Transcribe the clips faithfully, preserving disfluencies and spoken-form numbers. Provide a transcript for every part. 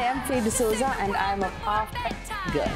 am Faye D'Souza and I am a perfect girl.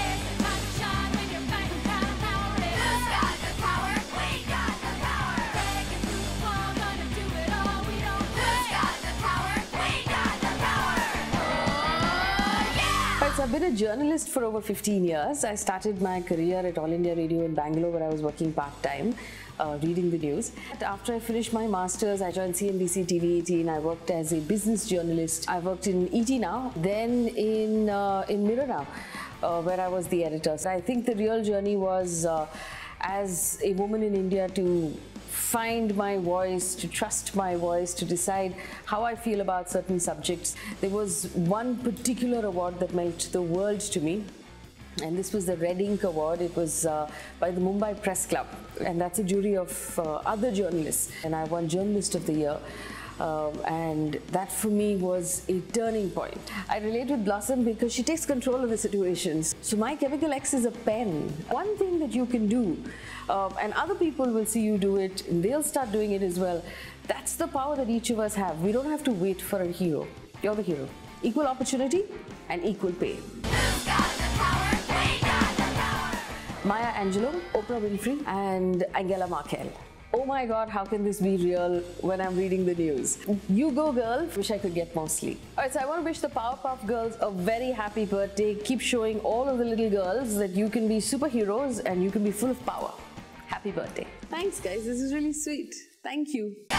So I've been a journalist for over fifteen years. I started my career at All India Radio in Bangalore, where I was working part-time, uh, reading the news. After I finished my masters, I joined C N B C T V eighteen. I worked as a business journalist. I worked in E T Now, then in, uh, in Mirror Now, uh, where I was the editor. So I think the real journey was uh, as a woman in India to find my voice, to trust my voice, to decide how I feel about certain subjects. There was one particular award that meant the world to me, and this was the Red Ink Award. It was uh, by the Mumbai Press Club, and that's a jury of uh, other journalists, and I won Journalist of the Year. Um, and that for me was a turning point. I relate with Blossom because she takes control of the situations. So My Chemical X is a pen. One thing that you can do, uh, and other people will see you do it, and they'll start doing it as well. That's the power that each of us have. We don't have to wait for a hero. You're the hero. Equal opportunity and equal pay. Maya Angelou, Oprah Winfrey, and Angela Merkel. Oh my God, how can this be real when I'm reading the news? You go, girl. Wish I could get more sleep. Alright, so I want to wish the Powerpuff Girls a very happy birthday. Keep showing all of the little girls that you can be superheroes and you can be full of power. Happy birthday. Thanks, guys. This is really sweet. Thank you.